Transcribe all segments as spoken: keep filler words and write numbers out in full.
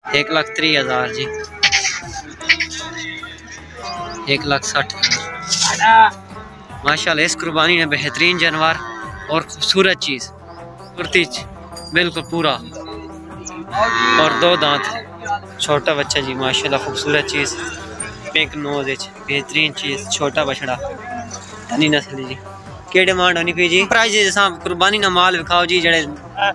एक लाख त्री हज़ार जी, एक लाख साठ हज़ार। माशाल्लाह इस कुर्बानी में बेहतरीन जानवर और खूबसूरत चीज़, कुर्ती बिल्कुल पूरा और दो दांत, छोटा बच्चा जी माशाल्लाह खूबसूरत चीज़, पिंक नोज बेहतरीन चीज़, छोटा बछड़ा धनी नस्ल जी। क्या डिमांड होनी पी जी? प्राइस जैसा कुर्बानी ना माल विखाओ जी जड़े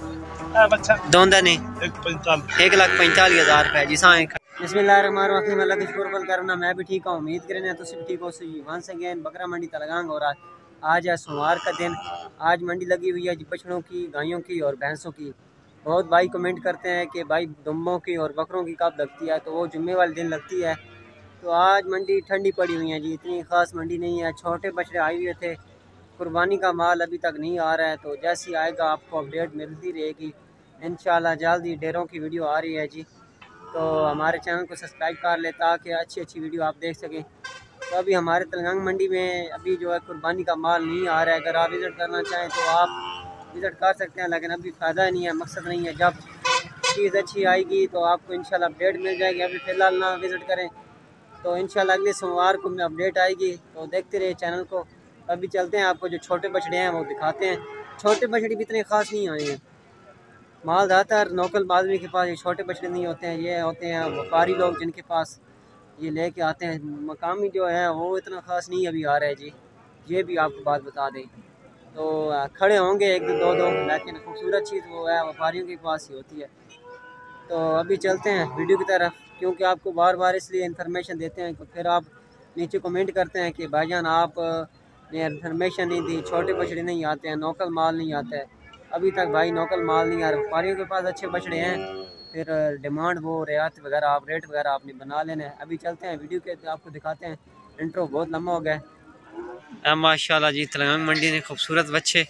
दोंदा नहीं एक लाख पैंतालीस हज़ार रुपये जी। सा बिस्मिल्लाहिर्रहमानिर्रहीम, अल्लाह का शुक्र करना मैं भी ठीक हूँ, उम्मीद करें तुम भी ठीक हो। सी वंस अगेन बकरा मंडी तलगांग। और आज है सोमवार का दिन। आज मंडी लगी हुई है जी बछड़ों की, गायों की और भैंसों की। बहुत भाई कमेंट करते हैं कि भाई दुम्बों की और बकरों की कब लगती है, तो वो जुम्मे वाले दिन लगती है। तो आज मंडी ठंडी पड़ी हुई है जी, इतनी ख़ास मंडी नहीं है। छोटे बछड़े आए हुए थे, कुर्बानी का माल अभी तक नहीं आ रहा है, तो जैसे ही आएगा आपको अपडेट मिलती रहेगी इंशाल्लाह। जल्दी डेरों की वीडियो आ रही है जी, तो हमारे चैनल को सब्सक्राइब कर ले ताकि अच्छी अच्छी वीडियो आप देख सकें। तो अभी हमारे तलगांग मंडी में अभी जो है कुर्बानी का माल नहीं आ रहा है। अगर आप विज़िट करना चाहें तो आप विज़िट कर सकते हैं, लेकिन अभी फ़ायदा नहीं है, मकसद नहीं है। जब चीज़ अच्छी आएगी तो आपको इंशाल्लाह अपडेट मिल जाएगी। अभी फ़िलहाल ना विज़िट करें, तो इंशाल्लाह अगले सोमवार को में अपडेट आएगी, तो देखते रहे चैनल को। अभी चलते हैं, आपको जो छोटे बछड़े हैं वो दिखाते हैं। छोटे बछड़े भी इतने ख़ास नहीं आए हैं, माल ज़्यादातर लोकल आदमी के पास ये छोटे बछड़े नहीं होते हैं, ये होते हैं व्यापारी लोग जिनके पास ये लेके आते हैं। मकामी जो है वो इतना ख़ास नहीं अभी आ रहा है जी, ये भी आपको बात बता दें। तो खड़े होंगे एक दो दो दो, लेकिन खूबसूरत चीज़ वो है व्यापारियों के पास ही होती है। तो अभी चलते हैं वीडियो की तरफ, क्योंकि आपको बार बार इसलिए इन्फॉर्मेशन देते हैं कि फिर आप नीचे कमेंट करते हैं कि भाईजान आप ने इन्फॉर्मेशन नहीं दी, छोटे बछड़े नहीं आते हैं, नौकल माल नहीं आता है। अभी तक भाई नौकल माल नहीं आ रहा। व्यापारियों के पास अच्छे बछड़े हैं, फिर डिमांड वो रियायत वगैरह आप रेट वगैरह आपने बना लेना है। अभी चलते हैं वीडियो के, आपको दिखाते हैं। इंट्रो बहुत लंबा हो गया। माशाल्लाह जी तलगांग मंडी ने खूबसूरत बच्चे,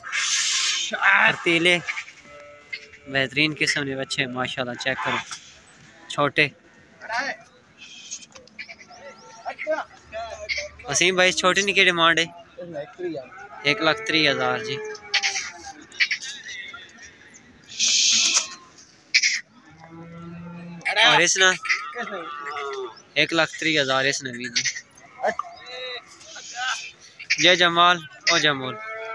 तीले बेहतरीन किस्म के बच्चे माशाल्लाह, चेक करो छोटे। वसीम भाई छोटे नहीं की डिमांड है? एक लाख त्री हज़ार जी। और इसना एक लाख त्री हज़ार इसने भी जी। जय जमाल और जमोल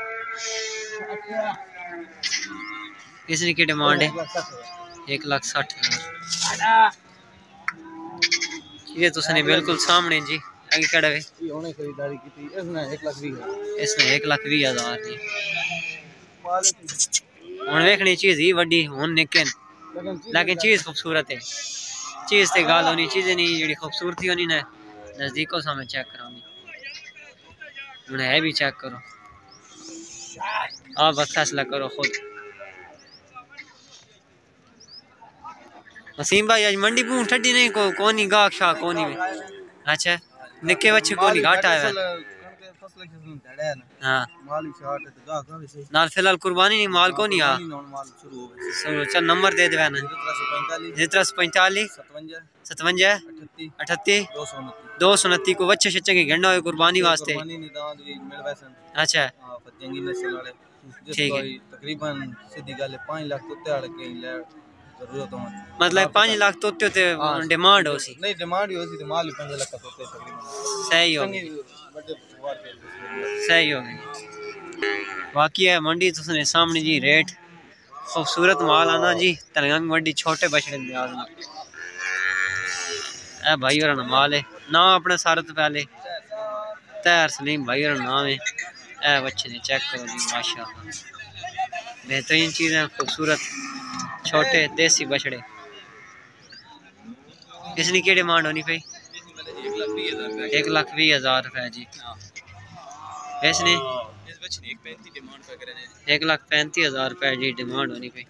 इसने की डिमांड है एक लाख साठ हज़ार। ये तो सने बिल्कुल सामने जी। आगे कड़ा है इसने एक लाख भी हज़ार जी। हुण वेखनी चीज़ ही वड्डी हुण निकन, लेकिन चीज़ खूबसूरत है। चीज़ ते गाल होनी चीज़ें नहीं, जी खूबसूरती होनी ना नज़दीकों सामने चेक कराऊंगी। हुण है भी चेक करो, आप बस फैसला करो खुद। वसीम भाई आज मंडी पूं ठंडी नहीं को कोनी गाहक शाह कोनी में। अच्छा निके बच्चे कोनी घाटा है। हां नाल फिलहाल कुर्बानी नहीं माल को नहीं आ चल नंबर दे दे ना जितरस पैंतालीस सतवंजा अठत्ती दो सौ उनतीस को बच्चे शच्चे के घंटा हो कुर्बानी वास्ते। अच्छा ठीक है, तकरीबन सीधी गल पाँच लाख तो त्याड़ के जरूरत हो, मतलब पाँच लाख तो ते डिमांड हो सी नहीं डिमांड हो सी माल पाँच लाख तो तकरीबन सही हो गई, सही हो गई। बाकी है मंडी तो सामने जी रेट खूबसूरत माल आना जी। तलगांग मंडी छोटे बछड़े ए भाई और माल है ना अपना सारे तो पहले तैयार सलीम भाई और नाम है। ए बच्चे ने चेक करो जी माशाल्लाह बेहतरीन चीज़ें खूबसूरत छोटे देसी बछड़े। इसकी क्या डिमांड होनी भाई? एक लाख भी हज़ार रुपये जी। इसने एक लाख पैंतीस हज़ार रुपये जी डिमांड होनी भाई।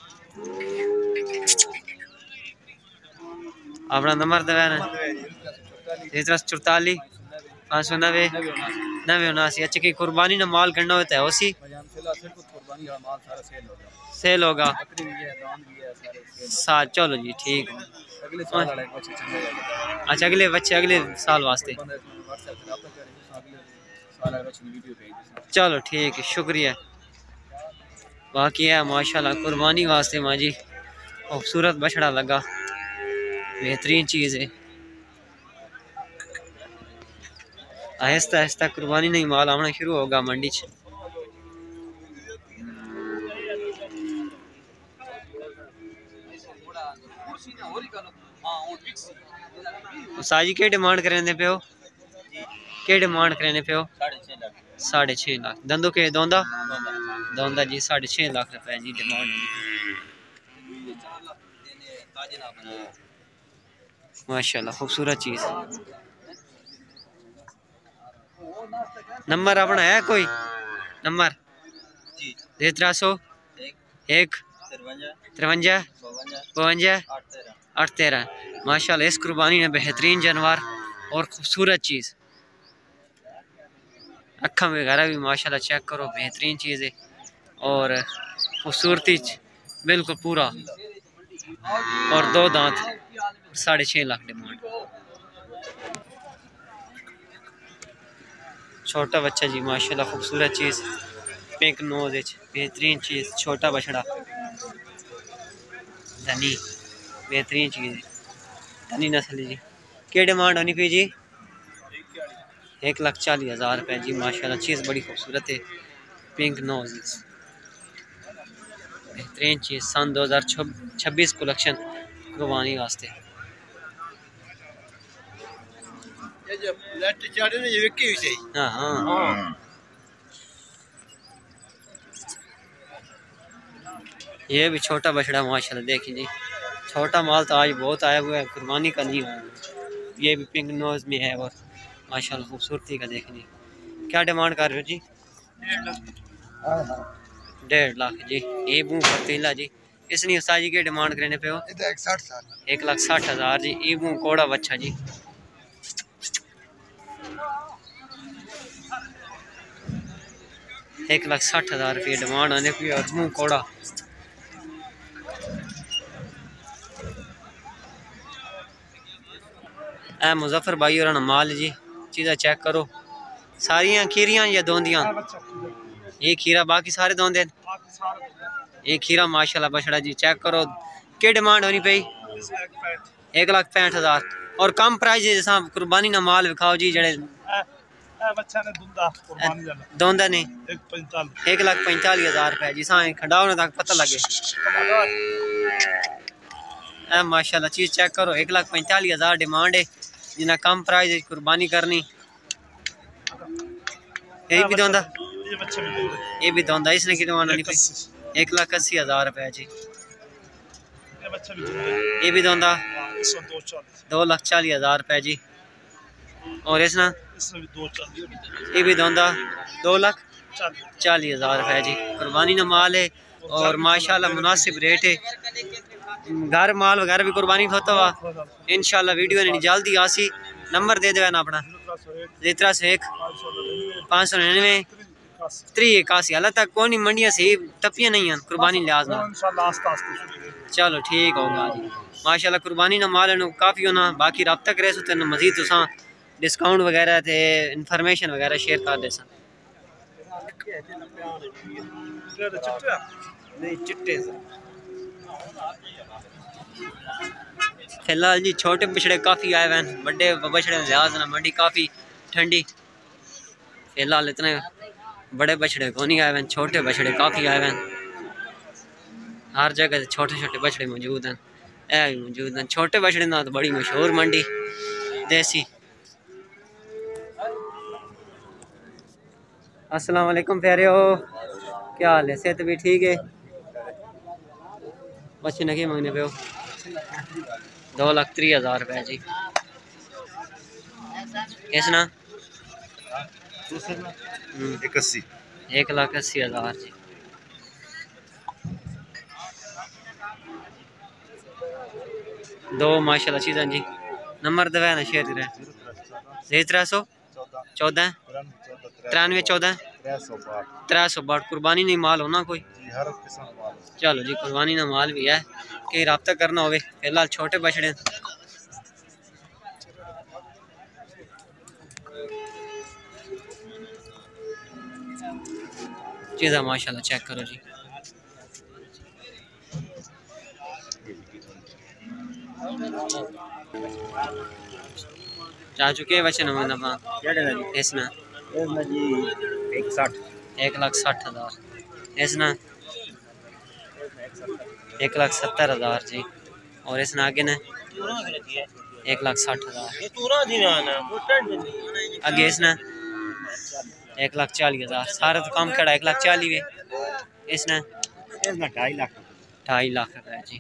अपना नंबर दे ना चौतालीस पाँच सौ नब्बे नब्बे उनासी। अच्छा की कुर्बानी ना माल करना होता है उसी सेल होगा साल। चलो जी ठीक है। अच्छा अगले बच्चे अगले साल वास्ते चलो ठीक है, शुक्रिया। बाकी है माशाल्लाह कुर्बानी वास्ते माँ जी खूबसूरत बछड़ा लगा। बेहतरीन चीज़ है। आहिस्ता आहिस्ता कुर्बानी नहीं माल आना शुरू होगा मंडी च। साजी के डिमांड करेंदे पे हो? के डिमांड करेंदे पे हो? साढ़े छः लाख। दंदो के दोंदा दोंदा जी साढ़े छः लाख रुपए जी डिमांड। माशाल्लाह खूबसूरत चीज़। नंबर अपना है कोई नंबर? तेरह सौ एक तिरवंजा बवंजा आठ तेरह। माशाल्लाह इस कुर्बानी में बेहतरीन जानवर और खूबसूरत चीज़। अखा वगैरह भी माशाल्लाह चेक करो, बेहतरीन चीज़ है और खूबसूरती बिल्कुल पूरा। और दो दांत, साढ़े छः लाख डिमांड। छोटा बच्चा जी माशाल्लाह खूबसूरत चीज़, पिंक नोज है, बेहतरीन चीज़। छोटा बछड़ा धनी, बेहतरीन चीज़ है, धनी नस्ल जी। क्या डिमांड होनी पी जी? एक लाख चालीस हज़ार रुपये जी। माशाल्लाह चीज़ बड़ी खूबसूरत है, पिंक नोज, बेहतरीन चीज़। सन दो हज़ार छब्बीस कलेक्शन कुर्बानी वास्ते। हाँ हाँ ये भी छोटा बछड़ा माशाल्लाह देखिए जी। छोटा माल तो आज बहुत आया हुआ है, कुर्बानी का नहीं आया। ये भी पिंक नोज में है और माशाल्लाह खूबसूरती का देखिए। क्या डिमांड कर रहे हो जी? डेढ़ लाख जी। ये बू पतीला जी। इसने साजी के डिमांड करने पे हो? एक लाख साठ हज़ार जी। ये बू कोड़ा बच्चा जी। एक लाख साठ हज़ार रुपये डिमांड आने की और मुँह कोड़ा। ए मुजफ्फर भाई और माल जी, चीज़ा चेक करो। सारियां खीरियां या दोंदियां? ये खीरा, बाकी सारे दोंदे। ये खीरा माशाल्लाह बछड़ा जी चेक करो। क्या डिमांड होनी पई? एक लाख पैंठ हज़ार। और कम प्राइस जैसा कुर्बानी ना माल विखाओ जी जड़े दोंदा नहीं। एक लाख पैंतालीस हज़ार रुपये जी। सा खंडाओ ना तक पता लगे। ए माशाल्लाह चीज़ चेक करो। एक लाख पैंतालीस हज़ार डिमांड है, जिन्हें कम प्राइस कुर्बानी करनी। ये भी दोंदा, ये भी दोंदा। इसने की डिमांड होनी पई? एक लाख अस्सी हज़ार रुपये जी। ये भी दोंदा दो लाख चालीस हज़ार रुपये जी। और इसना ये भी दोंदा दो लाख चालीस हज़ार रुपये जी। कुर्बानी ना माल है और माशाल्लाह मुनासिब रेट है। घर माल वगैरह भी कुर्बानी होता हुआ इंशाल्लाह वीडियो ने जल्दी आसी। नंबर दे दे ना अपना। तेरह सौ एक पाँच सौ निन्यानवे त्री इक्यासी। हाल तक कौन मंडियां सही तपियां नहीं हैं कुर्बानी लिहाज में। चलो ठीक होगा जी। माशाल्लाह कुर्बानी ना माल काफ़ी होना। बाकी रब्ता करे सो तेन मजीद तुसा डिस्काउंट वगैरह थे इन्फॉर्मेशन वगैरह शेयर कर दे सन। फिलहाल जी छोटे बछड़े काफ़ी आए हुए हैं, बड़े बछड़े लिहाज ना मंडी काफ़ी ठंडी। फिलहाल इतने बड़े बछड़े को नहीं आए हुए, छोटे बछड़े काफ़ी आए हुए हैं। हर जगह छोटे छोटे बछड़े मौजूद हैं। ए भी मौजूद हैं छोटे बछड़े ना तो बड़ी मशहूर मंडी देसी। अस्सलाम वालेकुम प्यारे हो, क्या हाल है? सेहत भी ठीक है? बच्चे ने क्या मांगने पे हो? दो लाख त्री हज़ार रुपये जी। इसना एक अस्सी एक लाख अस्सी हज़ार जी। दो माशाल्लाह चीज़ां जी। नंबर दवा ना शेयर करें। तेरह सौ चौदह तिरानवे चौदह त्रै सौ बाट। कुर्बानी नहीं माल होना कोई? चलो जी कुर्बानी ना माल भी है कि रब्ता करना हो। फिलहाल छोटे बछड़े चीज़ा माशाल्लाह चेक करो जी। चाचू के बच्चे ना नफा इसना जी एक साठ एक लाख साठ हज़ार इसना एक लाख सत्तर हज़ार जी। और इसना आगे ने एक लाख साठ हज़ार आगे इसना एक लाख चालीस हज़ार। सारा तो काम खड़ा एक लाख चालीस है। इसने ढाई लाख ढाई लाख का है जी।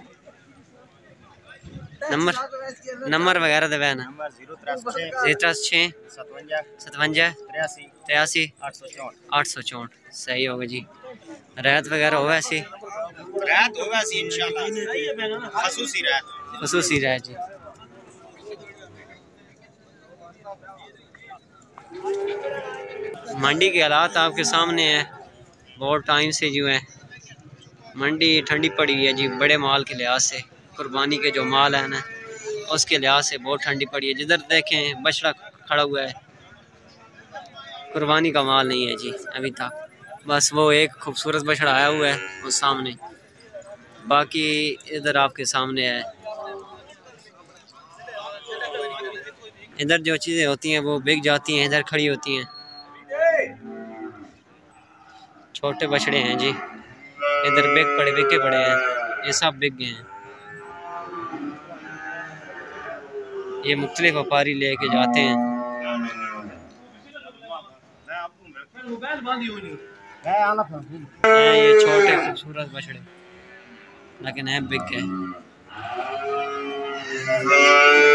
नंबर नंबर वगैरह दे ना जीरो छः सतवंजा तिरासी आठ सौ चौंठ सही होगा जी। रायत वगैरह हो वैसे खसूसी रायत जी। मंडी के हालात आपके सामने है। बहुत टाइम से जो है मंडी ठंडी पड़ी है जी। बड़े माल के लिहाज से कुर्बानी के जो माल है ना उसके लिहाज से बहुत ठंडी पड़ी है। जिधर देखें बछड़ा खड़ा हुआ है, कुर्बानी का माल नहीं है जी अभी तक। बस वो एक खूबसूरत बछड़ा आया हुआ है उस सामने, बाकी इधर आपके सामने है। इधर जो चीज़ें होती हैं वो बिक जाती हैं, इधर खड़ी होती हैं। छोटे बछड़े हैं जी, इधर बिक पड़े बिके पड़े हैं, ये सब बिक गए हैं। ये मुख्तलिफ व्यापारी लेके जाते हैं। ये छोटे खूबसूरत बछड़े लेकिन है बिक गए।